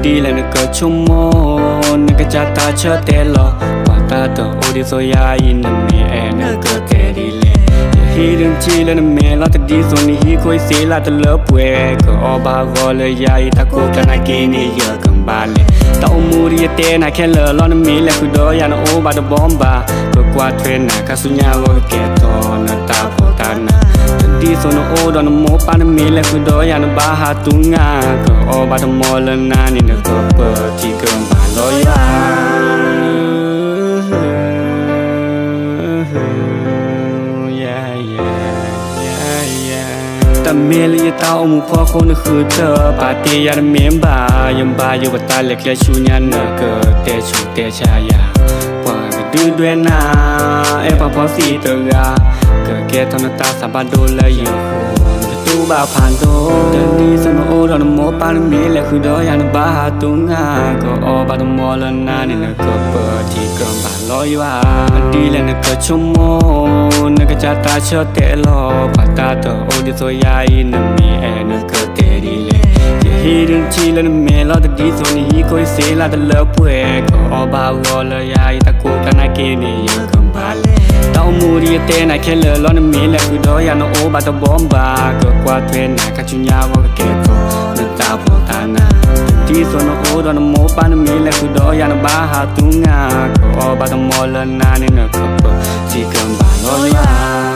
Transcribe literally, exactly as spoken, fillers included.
ดีเลยนึกก็ชั่วโมงนึกก็จะตาเชื่อเตลอว่าตาตัวโอดิโซยาอินเมแอนึกก็เตดีเลยฮีดึงชีเลยเมลาตดีส่วนนี้ฮีคุยสีลาตเลิฟเวก็อบากอเลยยาอิตาโคกันนากินี่เยอะกันบาเลยตาอมูรีเตน่าแค่เลอล้อนมีเล็กคุดอยานโอบาดบอมบาก็กว่าเทรนน่ะคาสุญญาว่าแก่ตอนตาพอตานะดีส่วนโอดอนโมปานมีเล็กคุดอยานบาหาตุงาก็อบาดมอลนานี่นึกก็เปิดที่เกินบาลอยาแต่เมลีตาอมุพอคนคือเธอปาติยาเมมบายังบาอยู่บัตาเล็กและชูญาเนเกิดเตชูเตชายาว่าก็ดื้อด้วยนาเอพอพอสีเตกาเกิดแก่ทนตาสาบาโดเลยยังคงตูบาผ่านโดเดินดีสมโอดอนโมปานมีเล็กคือดอยานบาหาตุงาก็อบาดมอลนานี่นก็เปิดที่เกินบาลอยว่าดีเลยนก็ชั่วโมงนึกก็จะตาเชื่อเตลอปาตาตัวโอดิโซยาอินเมแอนึกก็เตดีเลยฮีดึงชีเลยเมลาตดีส่วนนี้คุยสีลาตเลิฟเวก็อบากอเลยยาอิตาโคกันนากินี่เยอะกันบาเลยตาอมูรีเตน่าแค่เลอล้อนมีเล็กคือดอยานโอบาดบอมบาก็กว่าเทรนน่ะคาจุญญาว่าแก่ตอนตาพอตานะดีส่วนโอดอนโมปานมีเล็กคือดอยานบาหาตุงาก็อบาดมอลนานี่นึกก็เปิดที่เกินบาลอยา